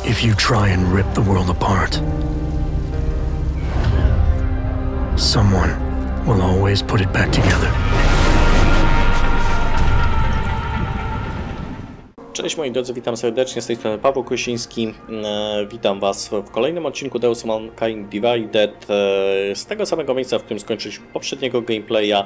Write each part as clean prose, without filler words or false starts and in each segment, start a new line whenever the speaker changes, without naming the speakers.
If you try and rip the world apart, someone will always put it back together.
Cześć moi drodzy, witam serdecznie, z tej strony Paweł Kosiński. Witam Was w kolejnym odcinku Deus Mankind Divided z tego samego miejsca, w którym skończyliśmy poprzedniego gameplaya.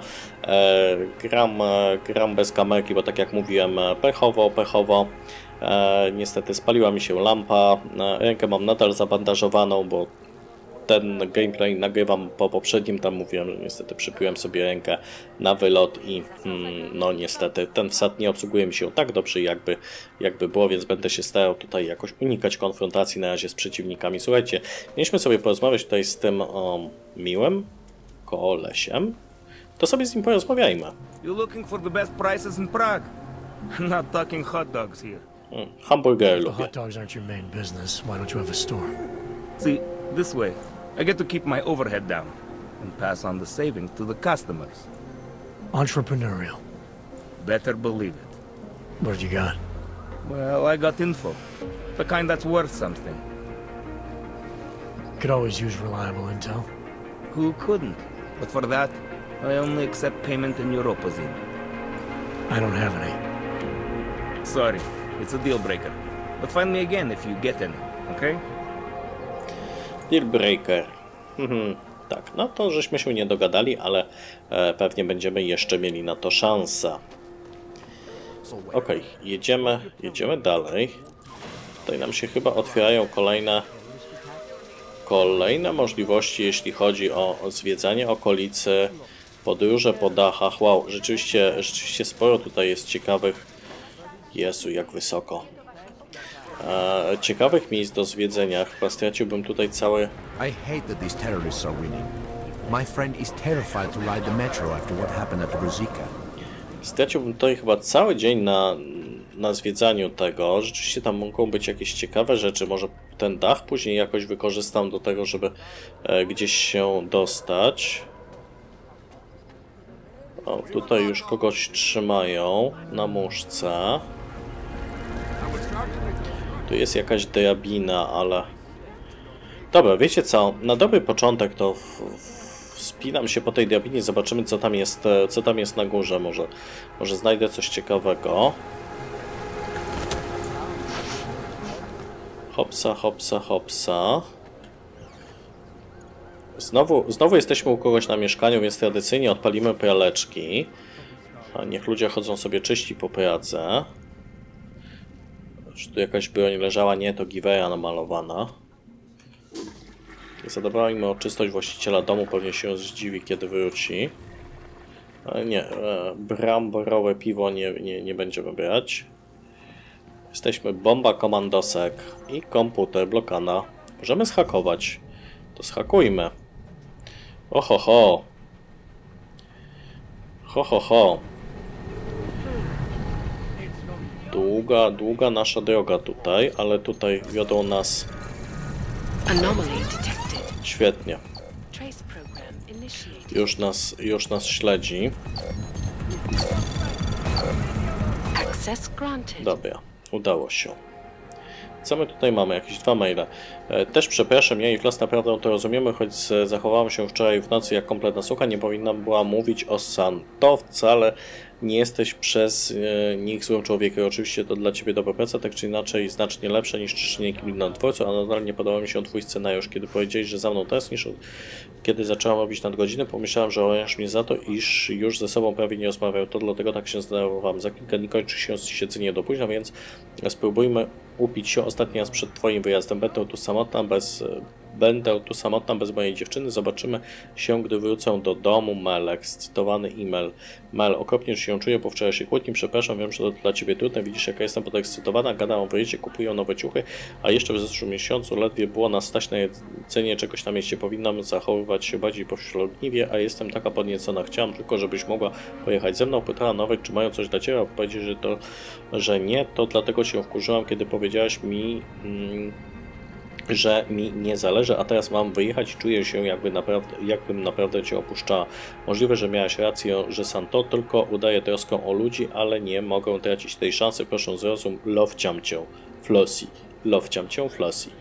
Gram bez kamerki, bo tak jak mówiłem, pechowo. Niestety spaliła mi się lampa, rękę mam nadal zabandażowaną, bo ten gameplay nagrywam po poprzednim, tam mówiłem, że niestety przypiłem sobie rękę na wylot i no niestety ten wsad nie obsługuje mi się tak dobrze jakby było, więc będę się starał tutaj jakoś unikać konfrontacji na razie z przeciwnikami. Słuchajcie, mieliśmy sobie porozmawiać tutaj z tym miłym kolesiem, to sobie z nim porozmawiajmy.
You looking for the best prices in Prague? Not talking hot dogs here.
Hamburgery
The
lubię.
hot dogs aren't your main business. Why don't you have a store?
See, this way, I get to keep my overhead down and pass on the savings to the customers.
Entrepreneurial.
Better believe it.
What you got?
Well, I got info. The kind that's worth something.
Could always use reliable intel.
Who couldn't? But for that, I only accept payment in Europozine.
I don't have any.
Sorry, it's a deal breaker. But find me again if you get any, okay?
Deal breaker. Tak, no to żeśmy się nie dogadali, ale pewnie będziemy jeszcze mieli na to szansę. Okej, jedziemy dalej. Tutaj nam się chyba otwierają kolejne możliwości, jeśli chodzi o zwiedzanie okolicy, podróże po dachach. Wow, rzeczywiście sporo tutaj jest ciekawych. Jezu, jak wysoko. Ciekawych miejsc do zwiedzenia. Chyba straciłbym tutaj cały...
I hate that these terrorists are winning. My friend is terrified to ride the metro after what happened at Ruzicka.
Straciłbym tutaj chyba cały dzień na zwiedzaniu tego. Rzeczywiście tam mogą być jakieś ciekawe rzeczy. Może ten dach później jakoś wykorzystam do tego, żeby gdzieś się dostać. O, tutaj już kogoś trzymają na muszce. Tu jest jakaś drabina, ale... Dobra, wiecie co? Na dobry początek to wspinam się po tej drabinie, zobaczymy co tam jest na górze. Może znajdę coś ciekawego. Hopsa. Znowu jesteśmy u kogoś na mieszkaniu, więc tradycyjnie odpalimy praleczki. A niech ludzie chodzą sobie czyści po pradze. Czy tu jakaś broń leżała? Nie, to giweja namalowana. Zadbajmy o czystość właściciela domu, pewnie się zdziwi, kiedy wróci. Ale nie, bramborowe piwo nie będziemy brać. Jesteśmy bomba komandosek i komputer blokana. Możemy zhakować. To zhakujmy. Ohoho. Ho. Długa nasza droga tutaj, ale tutaj wiodą nas... Świetnie. Już nas śledzi. Dobra, udało się. Co my tutaj mamy? Jakieś 2 maile. Też przepraszam, ja i Flas naprawdę to rozumiemy, choć zachowałem się wczoraj w nocy jak kompletna sucha. Nie powinnam była mówić o Santo. Wcale nie jesteś przez nich złym człowiekiem. Oczywiście to dla ciebie dobra praca, tak czy inaczej znacznie lepsza niż czyszczenie kibli na dworcu, a nadal nie podoba mi się twój scenariusz. Kiedy powiedziałeś, że za mną tęsknisz, kiedy zacząłem robić nadgodziny, pomyślałem, że ojęsz mnie za to, iż już ze sobą prawie nie rozmawiał. To dlatego tak się zdenerwowałem. Za kilka dni kończy się siedzenie do późna, więc spróbujmy upić się ostatni raz przed twoim wyjazdem. Będę tu samotna bez mojej dziewczyny. Zobaczymy się, gdy wrócę do domu. Mel, ekscytowany e-mail. Mel, okropnie się czuję po wczorajszej kłótni. Przepraszam, wiem, że to dla ciebie trudne. Widzisz, jaka jestem podekscytowana. Gadam o wyjeździe, kupuję nowe ciuchy, a jeszcze w zeszłym miesiącu ledwie było nas stać na jedzenie czegoś na mieście. Powinnam zachowywać się bardziej pośrodniwie, a jestem taka podniecona. Chciałam tylko, żebyś mogła pojechać ze mną. Pytała nawet, czy mają coś dla ciebie, a powiedzieć, że nie. To dlatego się wkurzyłam, kiedy powiedziałaś mi... że mi nie zależy, a teraz mam wyjechać i czuję się jakbym naprawdę cię opuszczała. Możliwe, że miałaś rację, że Santo tylko udaje troskę o ludzi, ale nie mogę tracić tej szansy. Proszę zrozum, love cię, Flossie. Lowciam cię, Flossie.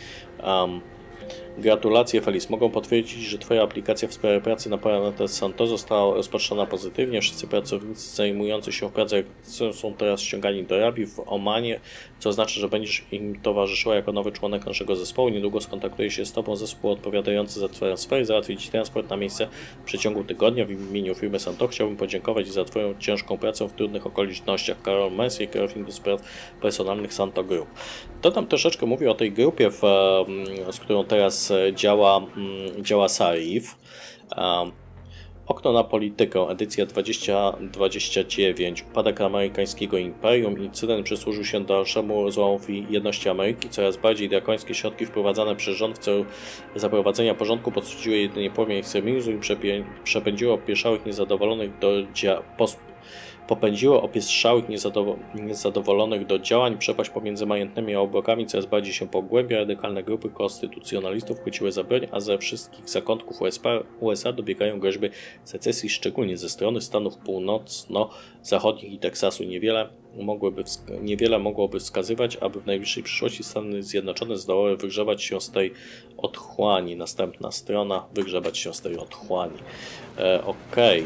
Gratulacje, Feliz. Mogą potwierdzić, że Twoja aplikacja w sprawie pracy na Planet Santo została rozpatrzona pozytywnie. Wszyscy pracownicy zajmujący się pracą są teraz ściągani do Rabi w Omanie, co oznacza, że będziesz im towarzyszyła jako nowy członek naszego zespołu. Niedługo skontaktuje się z Tobą zespół odpowiadający za transfer i załatwi Ci transport na miejsce w przeciągu tygodnia. W imieniu firmy Santo chciałbym podziękować za Twoją ciężką pracę w trudnych okolicznościach. Karol Mercier, kierownik do spraw personalnych Santo Group. To tam troszeczkę mówi o tej grupie, z którą teraz działa Sarif. Okno na politykę, edycja 2029. Upadek amerykańskiego imperium. Incydent przysłużył się dalszemu rozłamowi jedności Ameryki. Coraz bardziej drakońskie środki wprowadzane przez rząd w celu zaprowadzenia porządku podsyciły jedynie płomień ekstremizmu i przepędziło opieszałych niezadowolonych niezadowolonych do działań. Przepaść pomiędzy majętnymi a obłokami coraz bardziej się pogłębia. Radykalne grupy konstytucjonalistów chwyciły za broń, a ze wszystkich zakątków USA dobiegają groźby secesji, szczególnie ze strony Stanów Północno-Zachodnich i Teksasu. Niewiele mogłoby wskazywać, aby w najbliższej przyszłości Stany Zjednoczone zdołały wygrzebać się z tej otchłani. Następna strona. Wygrzebać się z tej otchłani. Okej.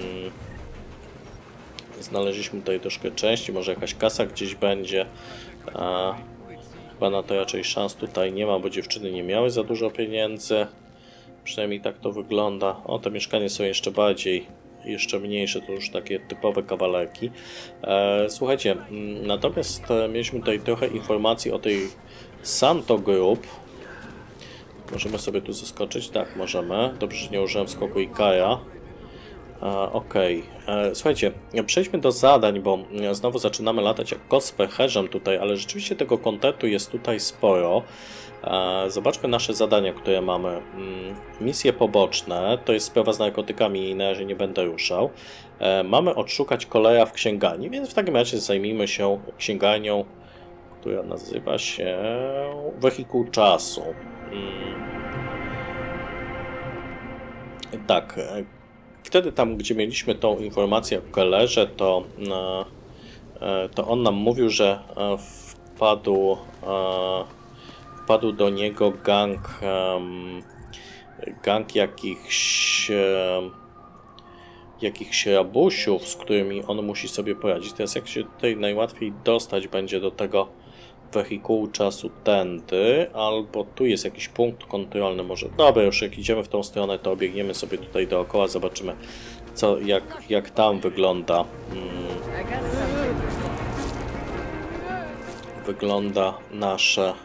Znaleźliśmy tutaj troszkę części, może jakaś kasa gdzieś będzie. Chyba na to raczej szans tutaj nie ma, bo dziewczyny nie miały za dużo pieniędzy. Przynajmniej tak to wygląda. O, te mieszkania są jeszcze mniejsze, to już takie typowe kawalerki. Słuchajcie, natomiast mieliśmy tutaj trochę informacji o tej Santo Group. Możemy sobie tu zaskoczyć? Tak, możemy. Dobrze, że nie użyłem skoku Ikara. Okej. Słuchajcie, przejdźmy do zadań, bo znowu zaczynamy latać jak kot z pęcherzem tutaj, ale rzeczywiście tego kontentu jest tutaj sporo. Zobaczmy nasze zadania, które mamy. Misje poboczne, to jest sprawa z narkotykami i na razie nie będę ruszał. Mamy odszukać koleja w księgarni, więc w takim razie zajmijmy się księgarnią, która nazywa się Wehikuł Czasu. Tak. Wtedy tam, gdzie mieliśmy tą informację o Kellerze, to on nam mówił, że wpadł do niego gang jakichś rabusiów, z którymi on musi sobie poradzić. Teraz jak się tutaj najłatwiej dostać będzie do tego wehikułu czasu tędy, albo tu jest jakiś punkt kontrolny może. Dobra, już jak idziemy w tą stronę, to obiegniemy sobie tutaj dookoła, zobaczymy jak tam wygląda nasze...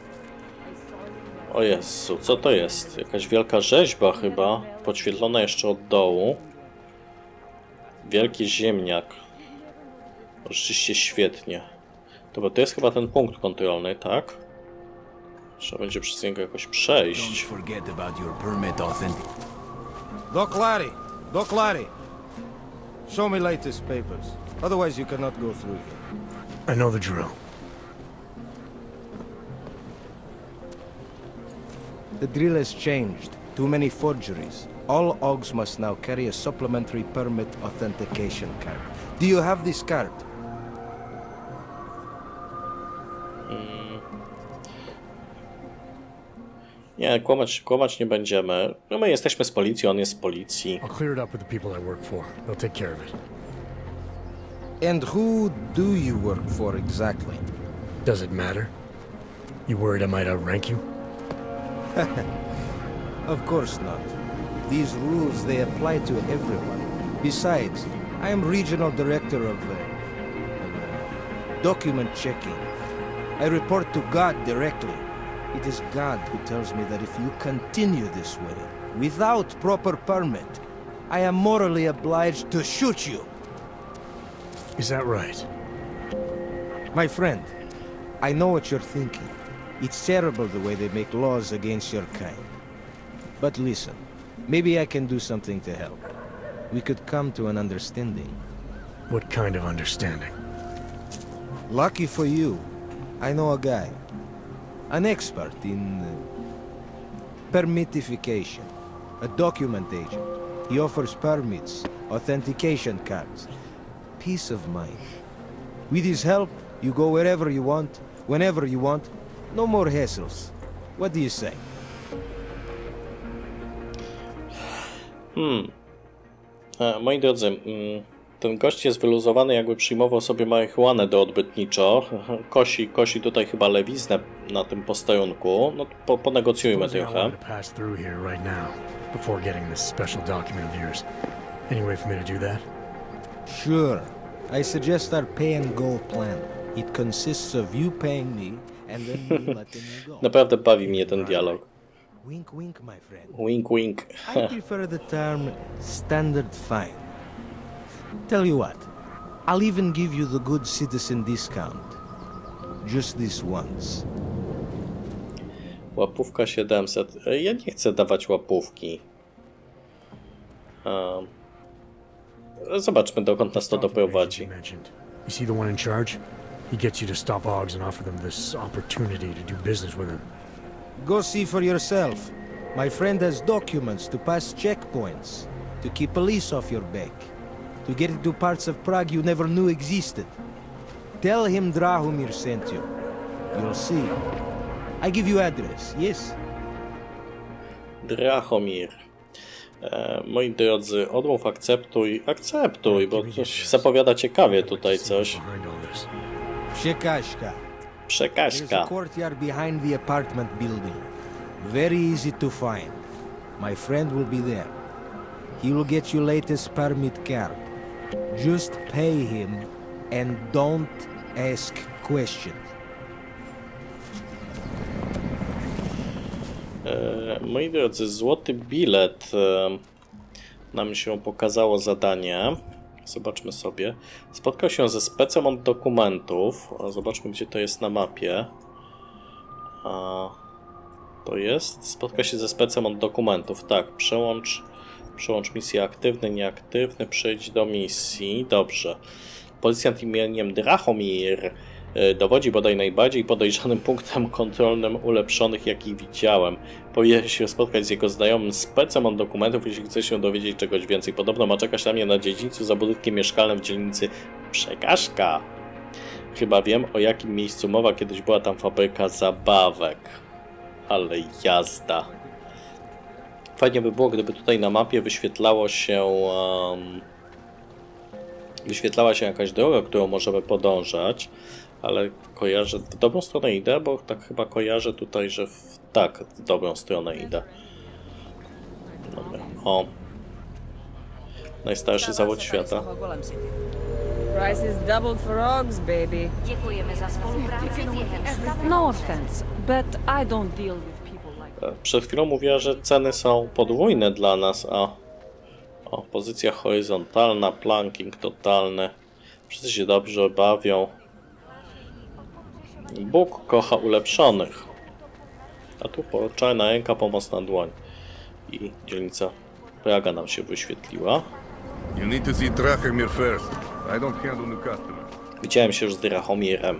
O Jezu, co to jest? Jakaś wielka rzeźba chyba, podświetlona jeszcze od dołu. Wielki ziemniak. Oczywiście świetnie. Dobra, to jest chyba ten punkt kontrolny, tak? Trzeba będzie przez niego jakoś przejść.
Doc Larry! Show me latest papers. Otherwise you cannot go through here.
I know the drill.
The drill has changed. Too many forgeries. All OGs must now carry a supplementary permit authentication card. Do you have this card?
Nie, kłamać nie będziemy. No my jesteśmy z policji, on jest z policji.
I'll clear it up with the people I work for. They'll take care of it.
And who do you work for exactly?
Does it matter? You worried I might outrank you?
Of course not. These rules, they apply to everyone. Besides, I am regional director of document checking. I report to God directly. It is God who tells me that if you continue this way, without proper permit, I am morally obliged to shoot you.
Is that right?
My friend, I know what you're thinking. It's terrible the way they make laws against your kind. But listen, maybe I can do something to help. We could come to an understanding.
What kind of understanding?
Lucky for you, I know a guy. An expert in permitification. A document agent. He offers permits, authentication cards. Peace of mind. With his help, you go wherever you want, Whenever you want. No more hassles. What do you say?
Moi drodzy, ten gość jest wyluzowany, jakby przyjmował sobie marihuanę do odbytniczo. Kosi tutaj chyba lewiznę na tym posterunku. No ponegocjujmy trochę.
Sure. I suggest our pay and go plan. It consists of you paying me and then me letting you go.
Naprawdę bawi mnie ten dialog.
Wink, wink, my friend.
Wink, wink.
I prefer the term standard fine. Tell you what, I'll even give you the good citizen discount. Just this once.
Łapówka 700. Ja nie chcę dawać łapówki. Zobaczmy, dokąd nas to doprowadzi.
You see the one in charge? He gets you to stop Oggs and offer them this opportunity to do business with him.
Go see for yourself. My friend has documents to pass checkpoints, to keep police off your back, to get into parts of Prague you never knew existed. Tell him Drahomir sent you. You'll see. I give you address, yes?
Drahomir. Moi drodzy, odmów, akceptuj, bo coś zapowiada ciekawie tutaj coś.
Przekażka.
Przekażka.
There's a courtyard behind the apartment building. Very easy to find. My friend will be there. He will get you latest permit card. Just pay him and don't ask questions.
Moi drodzy, złoty bilet. Nam się pokazało zadanie. Zobaczmy sobie. Spotkał się ze specem od dokumentów. Zobaczmy, gdzie to jest na mapie. To jest. Spotka się ze specem od dokumentów. Tak, przełącz misję aktywny, nieaktywny. Przejdź do misji. Dobrze. Policjant imieniem Drahomir dowodzi bodaj najbardziej podejrzanym punktem kontrolnym ulepszonych, jaki widziałem. Powinien się spotkać z jego znajomym specem od dokumentów, jeśli chce się dowiedzieć czegoś więcej. Podobno ma czekać na mnie na dziedzińcu za budynkiem mieszkalnym w dzielnicy Przekażka. Chyba wiem, o jakim miejscu mowa. Kiedyś była tam fabryka zabawek. Ale jazda. Fajnie by było, gdyby tutaj na mapie wyświetlała się jakaś droga, którą możemy podążać. Ale kojarzę, w dobrą stronę idę, bo tak chyba kojarzę tutaj, że tak, w dobrą stronę idę. Dobra. O. Najstarszy zawód świata.
Price is doubled for Oggs, baby.
Dziękujemy za współpracę z jednym
No offense, but I don't deal with people like...
Przed chwilą mówiła, że ceny są podwójne dla nas, o, pozycja horyzontalna, planking totalny. Wszyscy się dobrze bawią. Bóg kocha ulepszonych. A tu czarna ręka, pomoc na dłoń. I dzielnica Praga nam się wyświetliła.
You need to see Drahomir first. I don't handle new customers.
Widziałem się już z Drahomirem.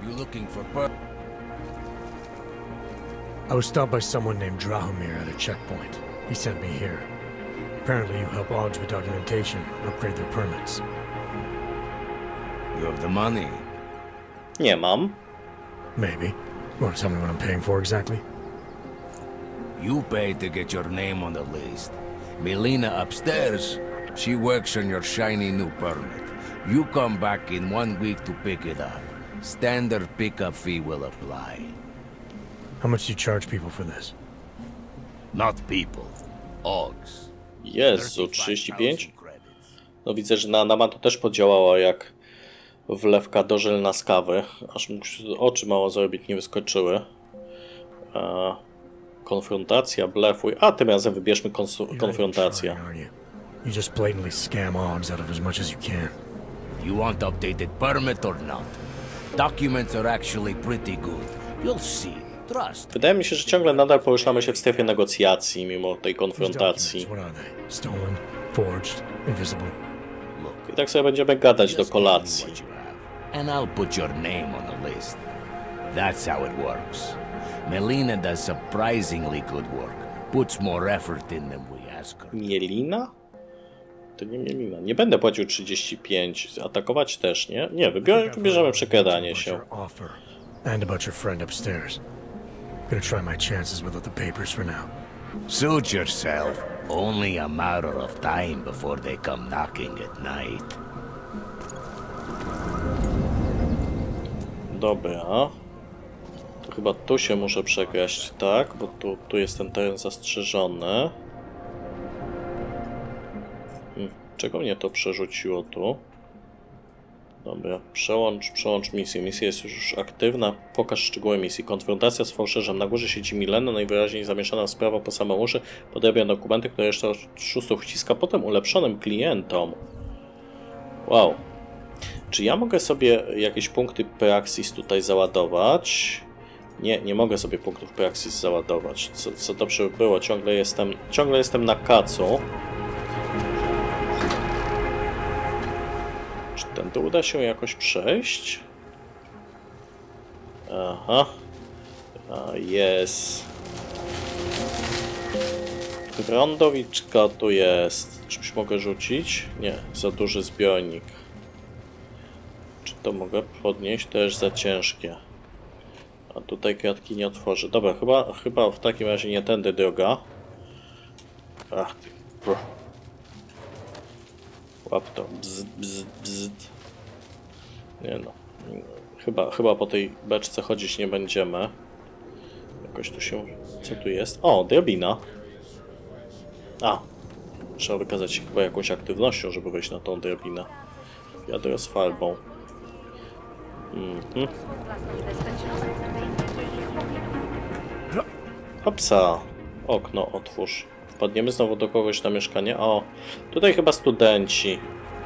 I was stopped by someone named Drahomir at a checkpoint. He sent me here. Apparently you help Oggs with documentation, upgrade their permits.
You have the money?
Nie mam.
Maybe. You want to tell me what I'm paying for exactly?
You pay to get your name on the list. Melina upstairs, she works on your shiny new permit. You come back in 1 week to pick it up. Standard pickup fee will apply.
How much do you charge people for this?
Not people. Oggs.
Jezu, 35? No widzę, że na Nama to też podziałało jak wlewka do żelna z kawy. Aż mu oczy mało zrobić nie wyskoczyły. Konfrontacja, blefuj. A tym razem wybierzmy konfrontację.
You just blatantly scam Oggs out of as much as you can.
You want updated permit or not? Documents are actually pretty good. You'll see. Trust.
Wydaje mi się, że ciągle nadal poruszamy się w strefie negocjacji, mimo tej konfrontacji.
What are they? Stolen, forged, invisible.
I tak sobie będziemy gadać do kolacji.
And I'll put your name on the list. That's how it works. Melina does surprisingly good work. Puts more effort in than we ask her.
Mielina? To nie Mielina. Nie będę płacił 35. Atakować też, nie? Nie, wybierzemy przekradanie się.
And about your friend upstairs. Gonna try my chances without the papers for now.
Suit yourself. Only a matter of time before they come knocking at night.
Dobra. To chyba tu się muszę przekraść, tak? Bo tu jest ten teren zastrzeżony. Czego mnie to przerzuciło tu? Dobra, przełącz misję. Misja jest już aktywna. Pokaż szczegóły misji. Konfrontacja z fałszerzem. Na górze siedzi Milena, najwyraźniej zamieszana w sprawą po same uszy. Podrabia dokumenty, które jeszcze oszustów wciska potem ulepszonym klientom. Wow. Czy ja mogę sobie jakieś punkty Praxis tutaj załadować? Nie mogę sobie punktów Praxis załadować. Co dobrze by było. Ciągle jestem na kacu. Czy tędy uda się jakoś przejść? Aha. Jest. Prądowiczka tu jest. Czymś mogę rzucić? Nie, za duży zbiornik. Czy to mogę podnieść? To jest za ciężkie. A tutaj kratki nie otworzy. Dobra, chyba w takim razie nie tędy droga. Ach, ty. Łap to. Bzd. Nie no. Chyba po tej beczce chodzić nie będziemy. Jakoś tu się... Co tu jest? O, drabina. A. Trzeba wykazać się chyba jakąś aktywnością, żeby wejść na tą drabinę. Wiadro z farbą. Hopsa. Okno otwórz. Wpadniemy znowu do kogoś na mieszkanie. O, tutaj chyba studenci.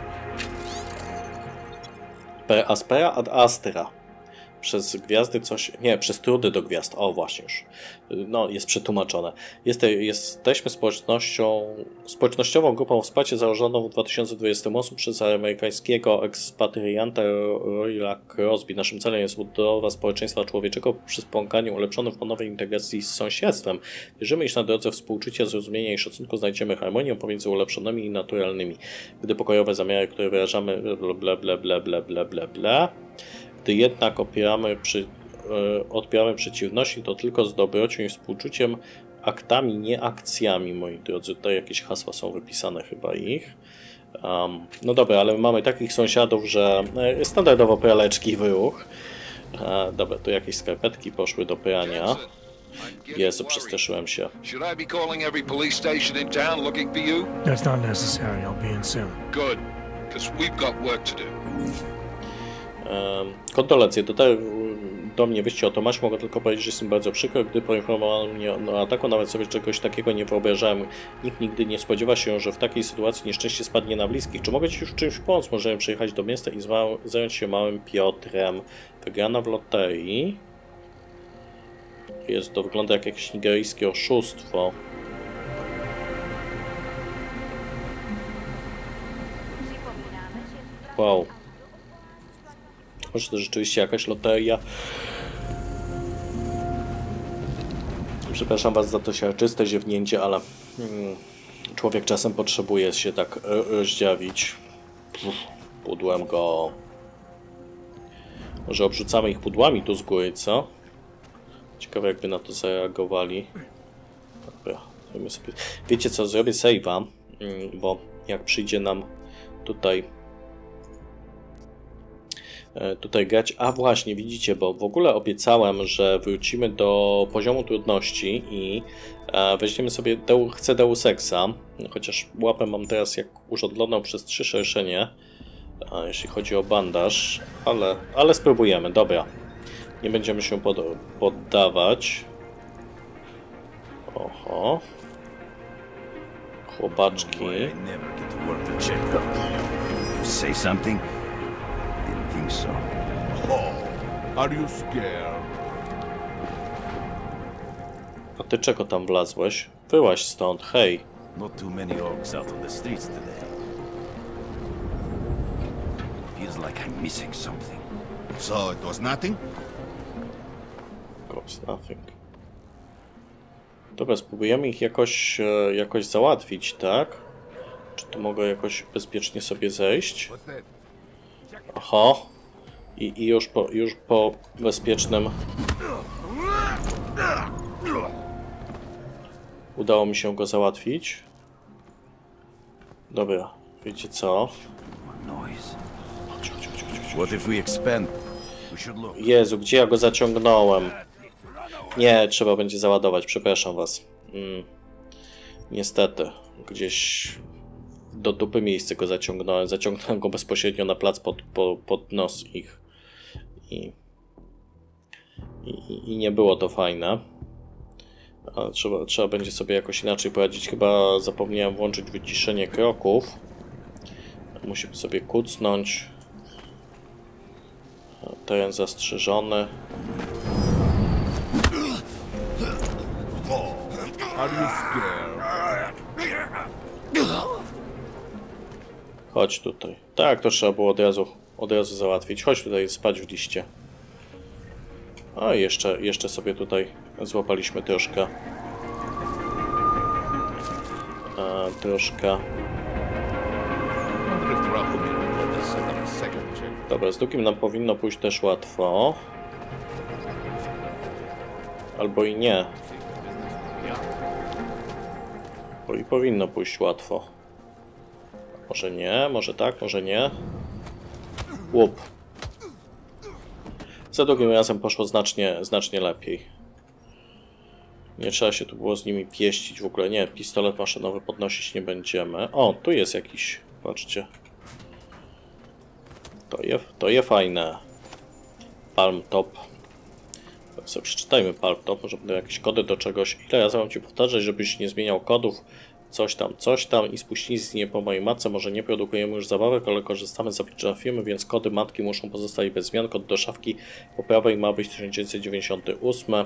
Per aspera ad astra. Przez gwiazdy coś... Nie, przez trudy do gwiazd. O, właśnie już. No, jest przetłumaczone. Jesteśmy społecznościową grupą wsparcia założoną w 2028 przez amerykańskiego ekspatrianta Royla Crosby. Naszym celem jest budowa społeczeństwa człowieczego przy wspomaganiu ulepszonym w ponownej integracji z sąsiedztwem. Wierzymy, iż na drodze współczucia, zrozumienia i szacunku znajdziemy harmonię pomiędzy ulepszonymi i naturalnymi. Gdy pokojowe zamiary, które wyrażamy gdy jednak odpieramy przeciwności, to tylko z dobrocią i współczuciem, aktami, nie akcjami, moi drodzy. Tutaj jakieś hasła są wypisane chyba ich. No dobra, ale mamy takich sąsiadów, że standardowo praleczki w ruch. Dobra, tu jakieś skarpetki poszły do prania. Jezu, przestraszyłem się.
That's not necessary. I'll be in soon.
Good, because we've got work to do.
Kondolencje. Do mnie wyjście o Tomasz. Mogę tylko powiedzieć, że jestem bardzo przykro, gdy poinformowano mnie o ataku. Nawet sobie czegoś takiego nie wyobrażałem. Nikt nigdy nie spodziewa się, że w takiej sytuacji nieszczęście spadnie na bliskich. Czy mogę Ci już czymś pomóc? Możemy przyjechać do miasta i zająć się małym Piotrem. Wygrana w loterii. To wygląda jak jakieś nigeryjskie oszustwo. Wow. Może to rzeczywiście jakaś loteria. Przepraszam Was za to siarczyste ziewnięcie, ale człowiek czasem potrzebuje się tak rozdziawić. Pudłem go. Może obrzucamy ich pudłami tu z góry, co? Ciekawe, jakby na to zareagowali. Dobra, zrobimy sobie... Wiecie co, zrobię save'a, bo jak przyjdzie nam tutaj grać. A właśnie, widzicie, bo w ogóle obiecałem, że wrócimy do poziomu trudności i weźmiemy sobie chcę Deus Exa, chociaż łapę mam teraz jak urządloną przez 3 szerszenie, jeśli chodzi o bandaż, ale spróbujemy, dobra. Nie będziemy się poddawać. Oho. Chłopaczki.
Say something? Didn't think so.
Are you scared?
A ty czego tam wlazłeś? Wyłaź stąd, hej.
Not too many orcs out on the streets today. Feels like I'm missing something.
So it was nothing?
Goes nothing. Dobra, spróbujemy ich jakoś załatwić, tak? Czy tu mogę jakoś bezpiecznie sobie zejść? Oho. I już po bezpiecznym udało mi się go załatwić. Dobra, wiecie co? Jezu, gdzie ja go zaciągnąłem? Nie, trzeba będzie załadować, przepraszam was. Niestety, gdzieś do dupy miejsce go zaciągnąłem. Zaciągnąłem go bezpośrednio na plac pod nos ich. I nie było to fajne. Ale trzeba będzie sobie jakoś inaczej poradzić. Chyba zapomniałem włączyć wyciszenie kroków. Musimy sobie kucnąć. Teren zastrzeżony. Chodź tutaj. Tak, to trzeba było od razu załatwić. Chodź tutaj spać w liście. A jeszcze sobie tutaj złapaliśmy troszkę. Dobra, z drugim nam powinno pójść też łatwo. Albo i nie. Bo i powinno pójść łatwo. Może nie, może tak, może nie. Łup. Za drugim razem poszło znacznie lepiej. Nie trzeba się tu było z nimi pieścić w ogóle. Nie, pistolet maszynowy podnosić nie będziemy. O, tu jest jakiś, patrzcie. To je fajne. Palm top. Tak sobie przeczytajmy Palm top, może będą jakieś kody do czegoś. Ile razy mam ci powtarzać, żebyś nie zmieniał kodów? Coś tam i spuściznie po mojej matce. Może nie produkujemy już zabawek, ale korzystamy z zapieczenia firmy, więc kody matki muszą pozostać bez zmian. Kod do szafki po prawej ma być 1998.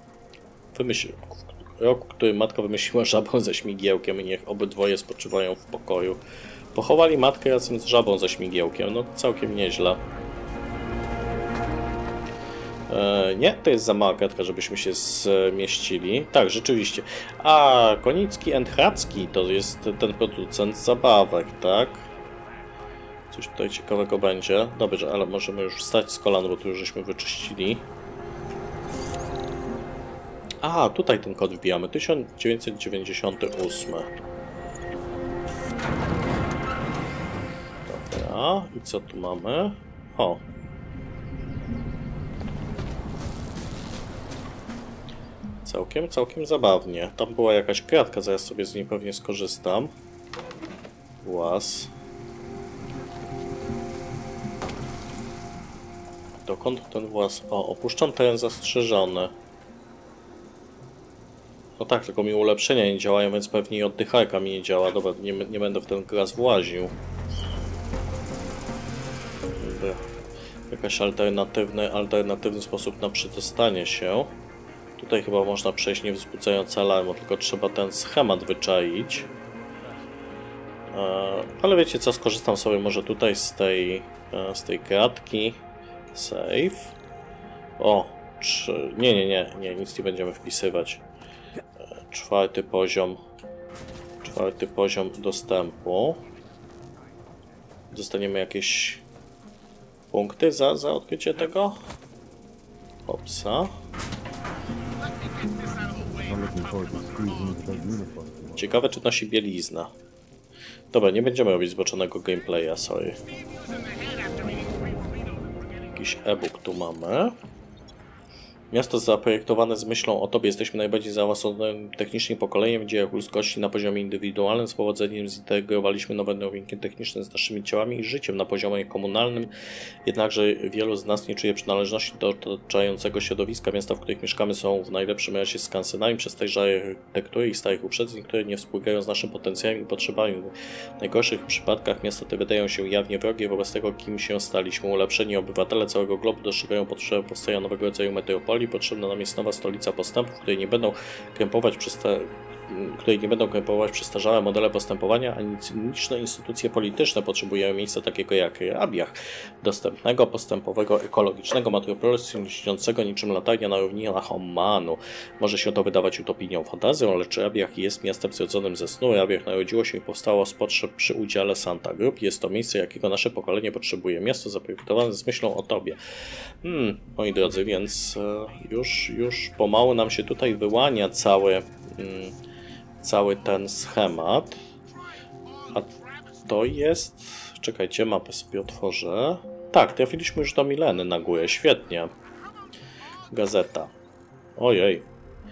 Rok, w którym matka wymyśliła żabę ze śmigiełkiem i niech obydwoje spoczywają w pokoju. Pochowali matkę razem z żabą ze śmigiełkiem. No całkiem nieźle. Nie, to jest za mała kratka, żebyśmy się zmieścili. Tak, rzeczywiście. A Konicki & Hradzki to jest ten producent zabawek, tak? Coś tutaj ciekawego będzie. Dobrze, ale możemy już wstać z kolan, bo tu już żeśmy wyczyścili. A, tutaj ten kod wbijamy. 1998. Dobra, i co tu mamy? O. Całkiem zabawnie. Tam była jakaś kratka, zaraz sobie z niej pewnie skorzystam. Włas. Dokąd ten włas? O, opuszczam teren zastrzeżony. No tak, tylko mi ulepszenia nie działają, więc pewnie i oddycharka mi nie działa. Dobra, nie będę w ten gaz właził. Dobra. Jakaś alternatywny sposób na przedostanie się. Tutaj chyba można przejść nie wzbudzając alarmu, tylko trzeba ten schemat wyczaić. Ale wiecie co, skorzystam sobie może tutaj z tej kratki. Save. O, nie, nic nie będziemy wpisywać. Czwarty poziom dostępu. Dostaniemy jakieś punkty za odkrycie tego. Hopsa. Ciekawe, czy nosi bielizna. Dobra, nie będziemy robić zboczonego gameplaya, sorry. Jakiś e-book tu mamy. Miasto zaprojektowane z myślą o tobie. Jesteśmy najbardziej zaawansowanym technicznie pokoleniem w dziejach ludzkości na poziomie indywidualnym. Z powodzeniem zintegrowaliśmy nowe nowinki techniczne z naszymi ciałami i życiem na poziomie komunalnym. Jednakże wielu z nas nie czuje przynależności do otaczającego środowiska. Miasta, w których mieszkamy, są w najlepszym razie skansenami przez dojrzałej architektury i starych uprzedzeń, które nie współgrają z naszym potencjałem i potrzebami. W najgorszych przypadkach miasta te wydają się jawnie wrogie wobec tego, kim się staliśmy. Ulepszeni obywatele całego globu dostrzegają potrzebę powstania nowego rodzaju metropolii. Potrzebna nam jest nowa stolica postępu, w której nie będą krępować której nie będą krępować przestarzałe modele postępowania, ani cyniczne instytucje polityczne potrzebują miejsca takiego jak Rabiach, dostępnego, postępowego, ekologicznego metropolisu śniącego niczym latarnia na równinach Ommanu. Może się to wydawać utopijną fantazją, lecz Rabiach jest miastem zrodzonym ze snu. Rabiach narodziło się i powstało z potrzeb przy udziale Santa Group. Jest to miejsce, jakiego nasze pokolenie potrzebuje. Miasto zaprojektowane z myślą o tobie. Moi drodzy, więc już pomału nam się tutaj wyłania cały ten schemat. A to jest... Czekajcie, mapę sobie otworzę. Tak, trafiliśmy już do Mileny na górę. Świetnie. Gazeta. Ojej.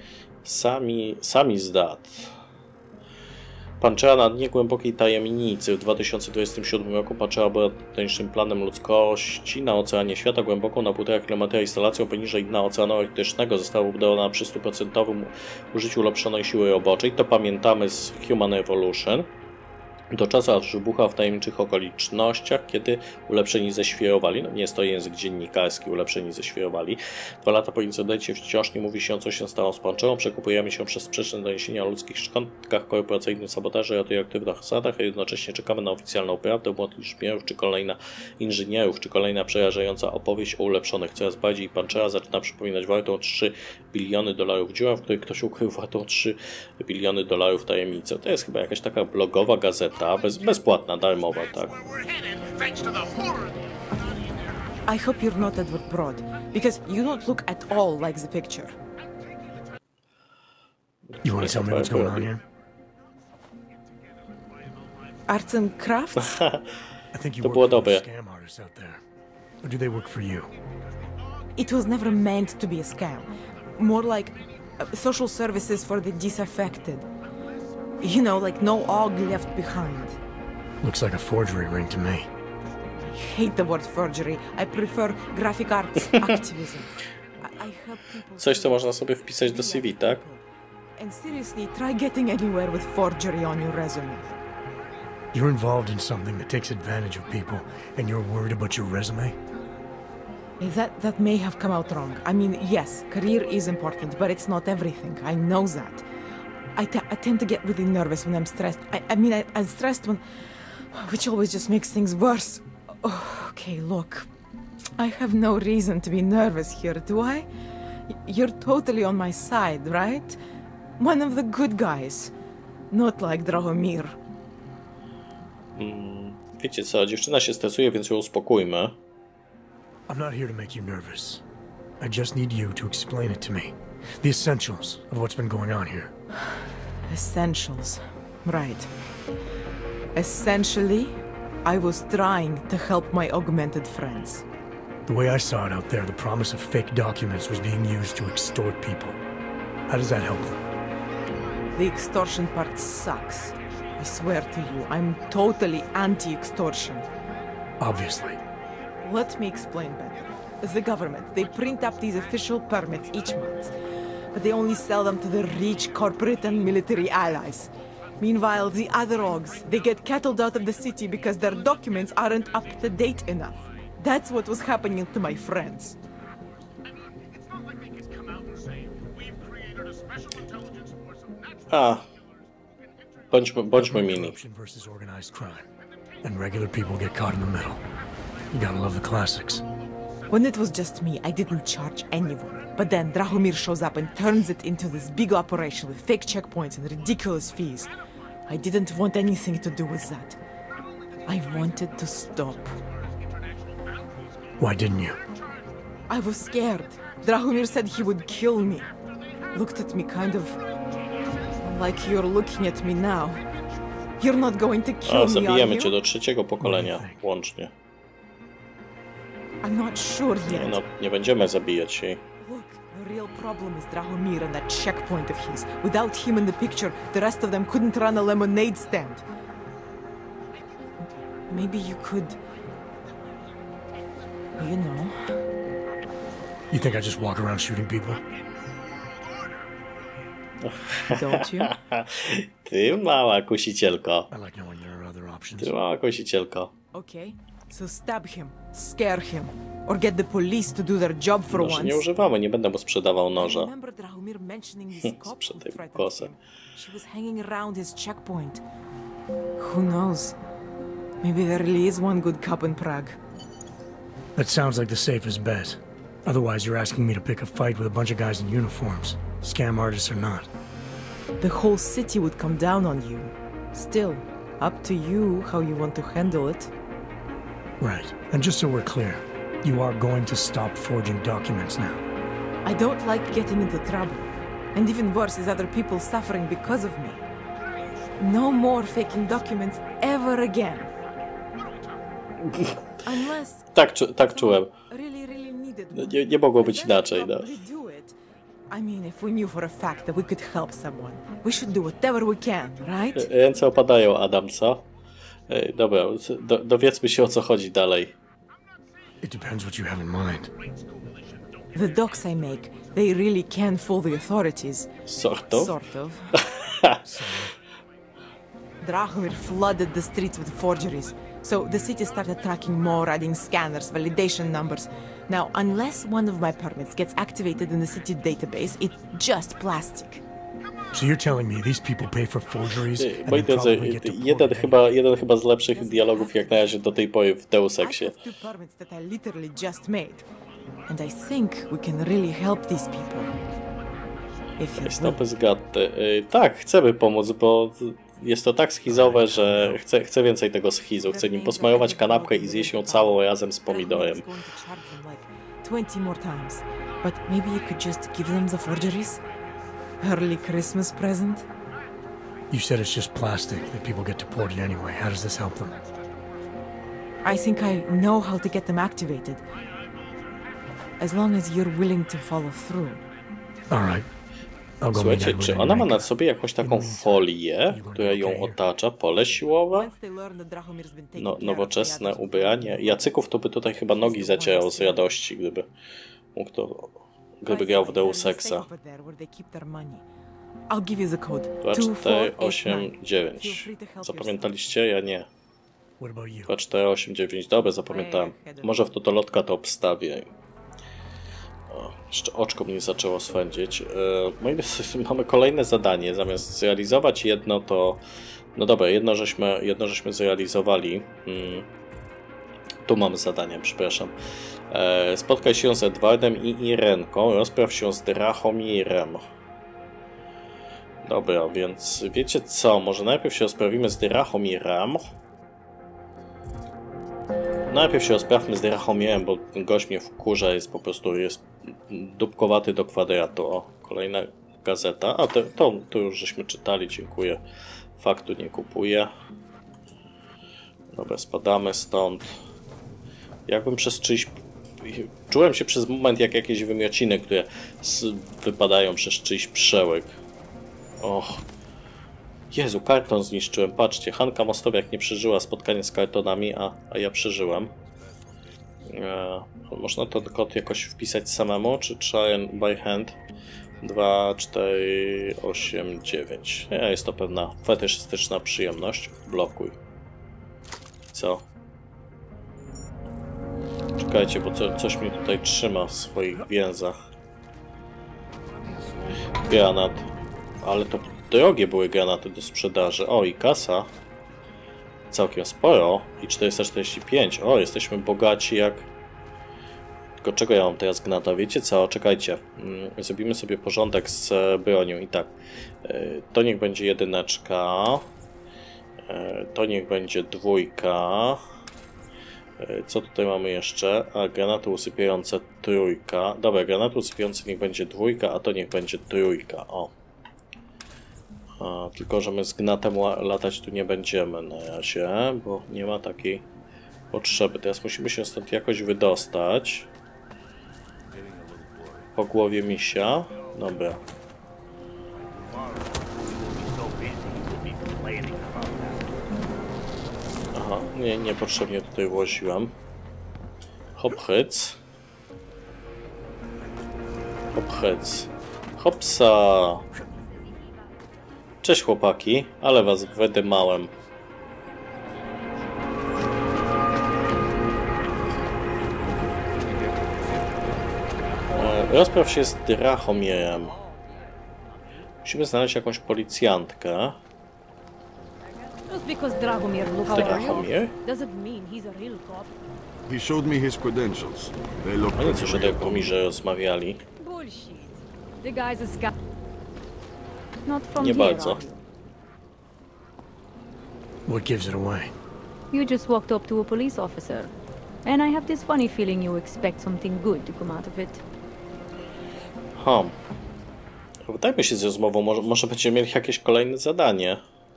Sami zdat. Panczera na dnie głębokiej tajemnicy. W 2027 roku Panczera była potężnym planem ludzkości na oceanie świata głęboką na 1,5 km instalacją poniżej dna oceanu arktycznego. Została wybudowana przy 100% użyciu ulepszonej siły roboczej. To pamiętamy z Human Evolution. Do czasu aż wybucha w tajemniczych okolicznościach, kiedy ulepszeni ześwirowali. No nie jest to język dziennikarski, ulepszeni ześwirowali. 2 lata po incydencie wciąż nie mówi się, co się stało z Panczerą. Przekupujemy się przez sprzeczne doniesienia o ludzkich szczątkach, korporacyjnym sabotażu i radioaktywnych osadach, a jednocześnie czekamy na oficjalną prawdę, błąd inżynierów, czy kolejna przerażająca opowieść o ulepszonych. Coraz bardziej Panczera zaczyna przypominać wartą $3 biliony dziurę, w której ktoś ukrył wartą $3 biliony tajemnicę. To jest chyba jakaś taka blogowa gazeta. Bezpłatna, darmowa, tak.
I hope you're not Edward Broad, because you don't look at all like the picture.
You want to tell me what's going on here?
Arts and crafts?
I think you work for the scam artists out there. Or do they work for you?
It was never meant to be a scam. More like social services for the disaffected. You know, like no Og left behind.
Looks like a forgery ring to me.
I hate the word forgery. I prefer graphic arts activism. I help people.
Coś, co można sobie wpisać do CV, tak?
And seriously, try getting anywhere with forgery on your resume.
You're involved in something that takes advantage of people, and you're worried about your resume?
That may have come out wrong. I mean, yes, career is important, but it's not everything. I know that. I tend to get really nervous when I'm stressed. I'm stressed when... which always just makes things worse. Oh, okay, look. I have no reason to be nervous here, do I? You're totally on my side, right? One of the good guys. Not like Drahomir.
Wiecie co, dziewczyna się stresuje, więc ją uspokójmy.
I'm not here to make you nervous. I just need you to explain it to me. The essentials of what's been going on here.
Essentials. Right. Essentially, I was trying to help my augmented friends.
The way I saw it out there, the promise of fake documents was being used to extort people. How does that help them?
The extortion part sucks. I swear to you, I'm totally anti-extortion.
Obviously.
Let me explain better. The government, they print up these official permits each month, but they only sell them to the rich corporate and military allies. Meanwhile, the other Ogs, they get cattled out of the city because their documents aren't up to date enough. That's what was happening to my friends.
Bądźmy mili.
And regular people get caught in the middle. You gotta love the classics.
When it was just me, I didn't charge anyone. But then Drahomir shows up and turns it into this big operation with fake checkpoints and ridiculous fees. I didn't want anything to do with that. I wanted to stop.
Why didn't you?
I was scared. Drahomir said he would kill me. Looked at me kind of like you're looking at me now. You're not going to kill me, are
zabijemy
you?
cię do 3. pokolenia łącznie.
I'm not sure yet.
No, nie będziemy zabijać jej.
Look, the real problem is Drahomir and that checkpoint of his. Without him in the picture, the rest of them couldn't run a lemonade stand. Maybe you could... you know...
You think I just walk around shooting people?
Don't you?
Ty mała kusicielko.
I like knowing there are other options.
Ty mała kusicielko.
Okay, So stab him, scare him, or get the police to do their job for
Noży
once.
nie używamy, nie będę mu sprzedawał noża.
Remember Drahomir mentioning this cop who
Sprzedaj mu
threatened
kosę.
him. She was hanging around his checkpoint. Who knows? Maybe there really is one good cop in Prague.
That sounds like the safest bet. Otherwise, you're asking me to pick a fight with a bunch of guys in uniforms, scam artists or not.
The whole city would come down on you. Still, up to you how you want to handle it.
Right. And just so we're clear, you are going to stop forging documents now.
I don't like getting into trouble. And even worse is other people suffering because of me. No more faking documents ever again. Unless
Tak czułem.
really needed one.
Nie mogło być
Then
inaczej,
I'd
no.
probably do it. I mean, if we knew for a fact that we could help someone, we should do whatever we can, right?
Ręce opadają, Adam, co? Dobra, dowiedzmy się, o co chodzi dalej.
It depends what you have in mind.
The docs I make, they really can fool the authorities.
Sort of?
Sort of. Drahomir flooded the streets with forgeries, so the city started tracking more, adding scanners, validation numbers. Now, unless one of my permits gets activated in the city database, it's just plastic.
So you're telling me these people pay for forgeries and
Moi
then
drodzy,
probably get deported?
jeden chyba z lepszych dialogów jak na razie do tej pory w Deus
I
Exie.
have 2 permits that I literally just made, and I think we can really help these people. If you
Stopy
will.
zgadty. Tak, chcemy pomóc, bo jest to tak schizowe, że chcę więcej tego schizu. Chcę nim posmarować kanapkę i zjeść ją całą razem z pomidorem.
20 more times, but maybe you could just give them the forgeries? Early Christmas present?
You said it's just plastic that people get deported anyway. How does this help them?
I think I know how to get them activated. As long as you're willing to follow through.
All right. I'll go meet
Słuchajcie,
Edward
czy
and
ona ma
Renka.
nad sobie jakąś taką folię, która ją otacza? Pole siłowe?
Once they learn that Drahomir's been taking care of the
Nowoczesne
others,
ubranie. Jacyków to by tutaj chyba nogi zacierał z radości, gdyby mógł to... Gdyby grał w Deus Exa.
I'll give you the code.
2489. Zapamiętaliście? Ja nie.
What about you?
2489. Dobra, zapamiętałem. Może w totolotka to obstawię. O, jeszcze oczko mnie zaczęło swędzić. Mamy kolejne zadanie. Zamiast zrealizować jedno, to... No dobra, jedno żeśmy zrealizowali. Tu mamy zadanie, przepraszam. Spotkaj się z Edwardem i Irenką. Rozpraw się z Drahomirem. Dobra, więc wiecie co? Może najpierw się rozprawimy z Drahomirem. Najpierw się rozprawmy z Drahomirem, bo ten gość mnie wkurza, jest po prostu dupkowaty do kwadratu. O, kolejna gazeta. A to już żeśmy czytali, dziękuję. Faktu nie kupuję. Dobra, spadamy stąd. Jakbym przez czyjś... Czułem się przez moment jak jakieś wymiociny, które wypadają przez czyjś przełyk. Och. Jezu, karton zniszczyłem. Patrzcie, Hanka Mostowiak nie przeżyła spotkania z kartonami, a ja przeżyłem. Można ten kod jakoś wpisać samemu, czy try by hand? 2489. Jest to pewna fetyszystyczna przyjemność. Blokuj. Co? Czekajcie, bo coś mnie tutaj trzyma w swoich więzach. Granat. Ale to drogie były granaty do sprzedaży. O, i kasa. Całkiem sporo. I 445. O, jesteśmy bogaci jak... Tylko czego ja mam teraz gnata? Wiecie co? Czekajcie. Zrobimy sobie porządek z bronią. I tak. To niech będzie jedyneczka. To niech będzie dwójka. Co tutaj mamy jeszcze? A, granaty usypiające trójka. Dobra, granaty usypiające niech będzie dwójka, a to niech będzie trójka. O. Tylko, że my z gnatem latać tu nie będziemy na razie, bo nie ma takiej potrzeby. Teraz musimy się stąd jakoś wydostać. Po głowie misia. Dobra. Aha, niepotrzebnie tutaj włożyłem. Hop hyc. Hop hyc. Hopsa. Cześć chłopaki, ale was wydymałem. Rozpraw się z Drahomirem. Musimy znaleźć jakąś policjantkę.
Just because Drahomir looks
Drahomir?
doesn't mean he's a real cop.
He showed me his credentials. They look
No nic, że Drahomirze rozmawiali.
Bullshit. The guy's a scout. Not from
Nie
here,
bardzo.
are you?
What gives it away?
You just walked up to a police officer. And I have this funny feeling you expect something good to come out of it.
Wydajmy się z rozmową, może będziemy mieli jakieś kolejne zadanie.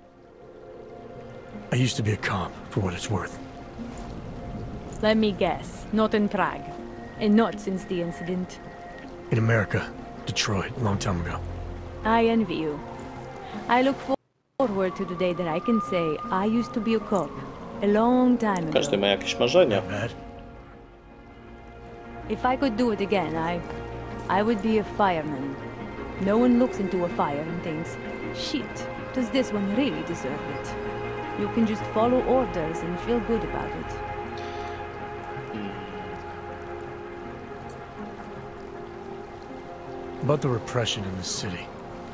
I used to be a cop, for what it's worth.
Let me guess. Not in Prague. And not since the incident.
In America, Detroit, a long time ago.
I envy you. I look forward to the day that I can say I used to be a cop. A long time ago.
Każdy ma jakieś marzenia.
Bad?
If I could do it again, I would be a fireman. No one looks into a fire and thinks, shit, does this one really deserve it? You can just follow orders and feel good about it.
About the repression in the city.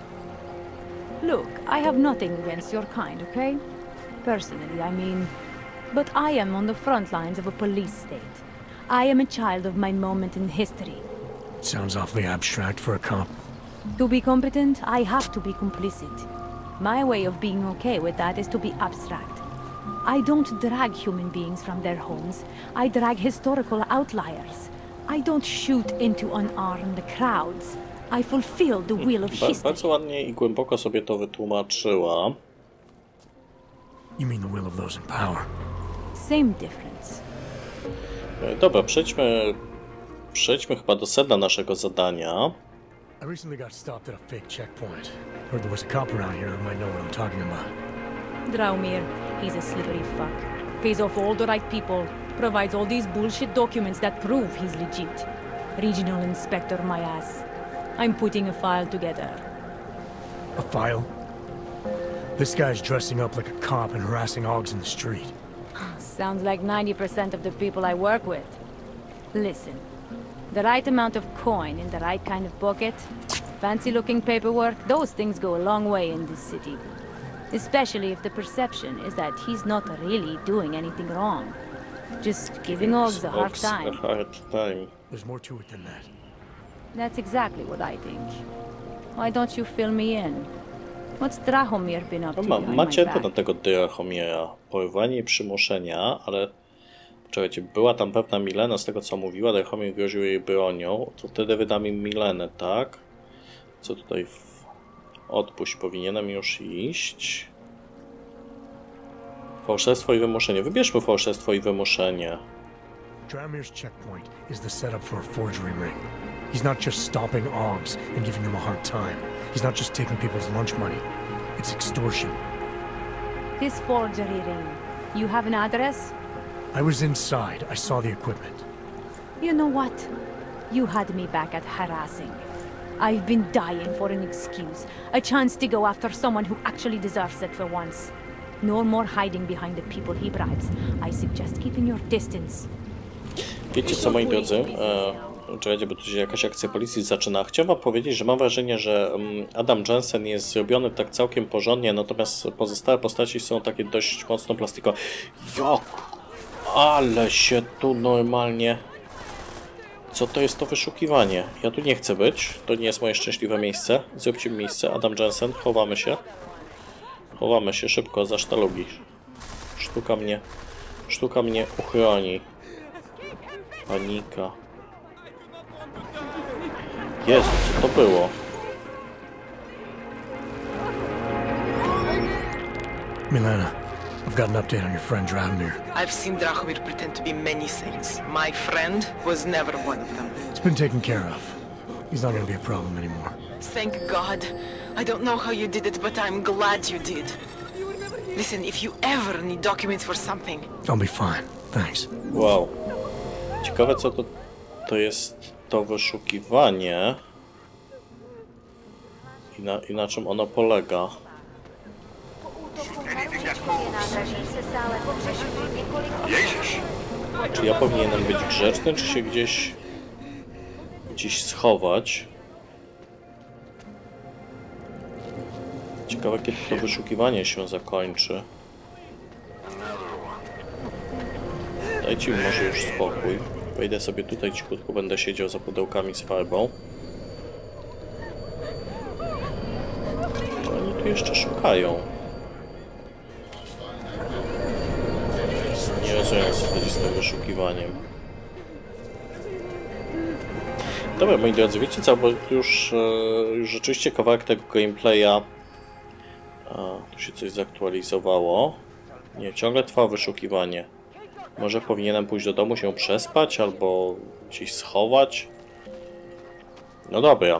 Look, I have nothing against your kind, okay? Personally, I mean. But I am on the front lines of a police state. I am a child of my moment in history.
Sounds awfully abstract for a cop.
To be competent, I have to be complicit. My way of being okay with that is to be abstract. I don't drag human beings from their homes. I drag historical outliers. I don't shoot into unarmed crowds. I fulfill the will of history.
Bardzo ładnie i głęboko sobie to wytłumaczyła.
You mean the will of those in power?
Same difference.
Dobra, przejdźmy chyba do sedna naszego zadania.
I recently got stopped at a fake checkpoint. Heard there was a cop around here who might know what I'm talking about.
Draumir, he's a slippery fuck. Pays off all the right people. Provides all these bullshit documents that prove he's legit. Regional inspector, my ass. I'm putting a file together.
A file? This guy's dressing up like a cop and harassing hogs in the street.
Sounds like 90% of the people I work with. Listen, the right amount of coin in the right kind of pocket, fancy-looking paperwork, those things go a long way in this city. Especially if the perception is that he's not really doing anything wrong. Just giving hogs a hard time.
There's more to it than that.
That's exactly what I think. Why don't you fill me in? What's Drahomir been up to behind my
Macie
back?
na tego Drahomira. Porwanie i przymuszenia, ale... Czekajcie, była tam pewna Milena, z tego co mówiła, Drahomir groził jej bronią, to wtedy wydamy Milenę, tak? Co tutaj... Odpuść, powinienem już iść. Fałszerstwo i wymuszenie. Wybierzmy fałszerstwo i wymuszenie.
Draumir's checkpoint is the setup for a forgery ring. He's not just stopping hogs and giving them a hard time. He's not just taking people's lunch money. It's extortion.
This forgery ring. You have an address?
I was inside. I saw the equipment.
You know what? You had me back at harassing. I've been dying for an excuse. A chance to go after someone who actually deserves it for once. No more hiding behind the people he bribes. I suggest keeping your distance.
Wiecie co, moi drodzy? Czekajcie, bo tu się jakaś akcja policji zaczyna. Chciałem wam powiedzieć, że mam wrażenie, że Adam Jensen jest zrobiony tak całkiem porządnie, natomiast pozostałe postaci są takie dość mocno plastikowe. Ale się tu normalnie... Co to jest to wyszukiwanie? Ja tu nie chcę być. To nie jest moje szczęśliwe miejsce. Zróbcie mi miejsce. Adam Jensen, chowamy się. Chowamy się szybko za sztalugi. Sztuka mnie uchroni. Panika. Jezu, co to było?
Milena, I've got an update on your friend Drahomir.
I've seen Drahomir pretend to be many things. My friend was never one of them.
It's been taken care of. He's not gonna be a problem anymore.
Thank God. I don't know how you did it, but I'm glad you did. Listen, if you ever need documents for something...
I'll be fine. Thanks.
Wow. Ciekawe co to jest to wyszukiwanie. I na czym ono polega. Czy ja powinienem być grzeczny, czy się gdzieś gdzieś schować. Ciekawe, kiedy to wyszukiwanie się zakończy. Dajcie mi może już spokój. Wejdę sobie tutaj cichutko, będę siedział za pudełkami z farbą. Oni tu jeszcze szukają. Nie rozumiem, co chodzi z tym wyszukiwaniem. Dobra, moi drodzy, wiecie co, bo już rzeczywiście kawałek tego gameplaya... tu się coś zaktualizowało. Nie, ciągle trwa wyszukiwanie. Może powinienem pójść do domu, się przespać, albo gdzieś schować. No dobra.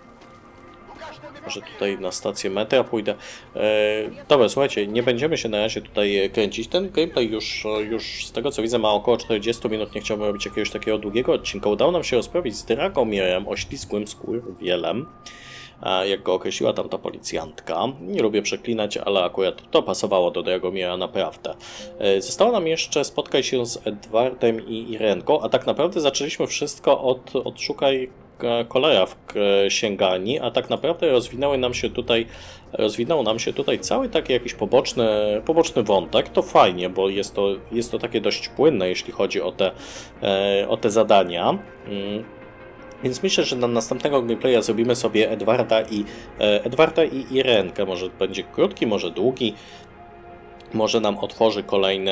Może tutaj na stację metra pójdę. Dobra, słuchajcie, nie będziemy się na razie tutaj kręcić. Ten gameplay już z tego co widzę ma około 40 minut. Nie chciałbym robić jakiegoś takiego długiego odcinka. Udało nam się rozprawić z Dragomirem, oślizgłym skurwielem, jak go określiła tamta policjantka. Nie lubię przeklinać, ale akurat to pasowało do Dragomira naprawdę. Zostało nam jeszcze spotkać się z Edwardem i Irenką, a tak naprawdę zaczęliśmy wszystko od szukaj kolera w księgarni, a tak naprawdę rozwinął nam się tutaj cały taki jakiś poboczny wątek. To fajnie, bo jest to takie dość płynne, jeśli chodzi o te zadania. Więc myślę, że na następnego gameplaya zrobimy sobie Edwarda i Irenkę. Może będzie krótki, może długi. Może nam otworzy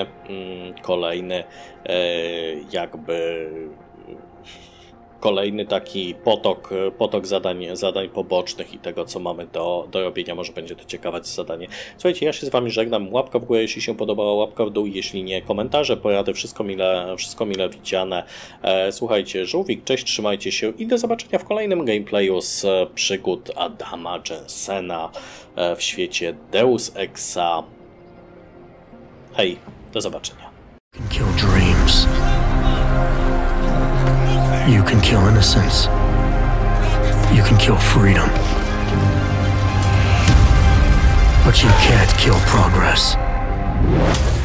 kolejny taki potok zadań pobocznych i tego, co mamy do robienia. Może będzie to ciekawe zadanie. Słuchajcie, ja się z wami żegnam. Łapka w górę, jeśli się podobała, łapka w dół, jeśli nie, komentarze, porady, wszystko mile widziane. Słuchajcie, żółwik, cześć, trzymajcie się i do zobaczenia w kolejnym gameplayu z przygód Adama Jensena w świecie Deus Exa. Hej, do zobaczenia.
You can kill innocence. You can kill freedom. But you can't kill progress.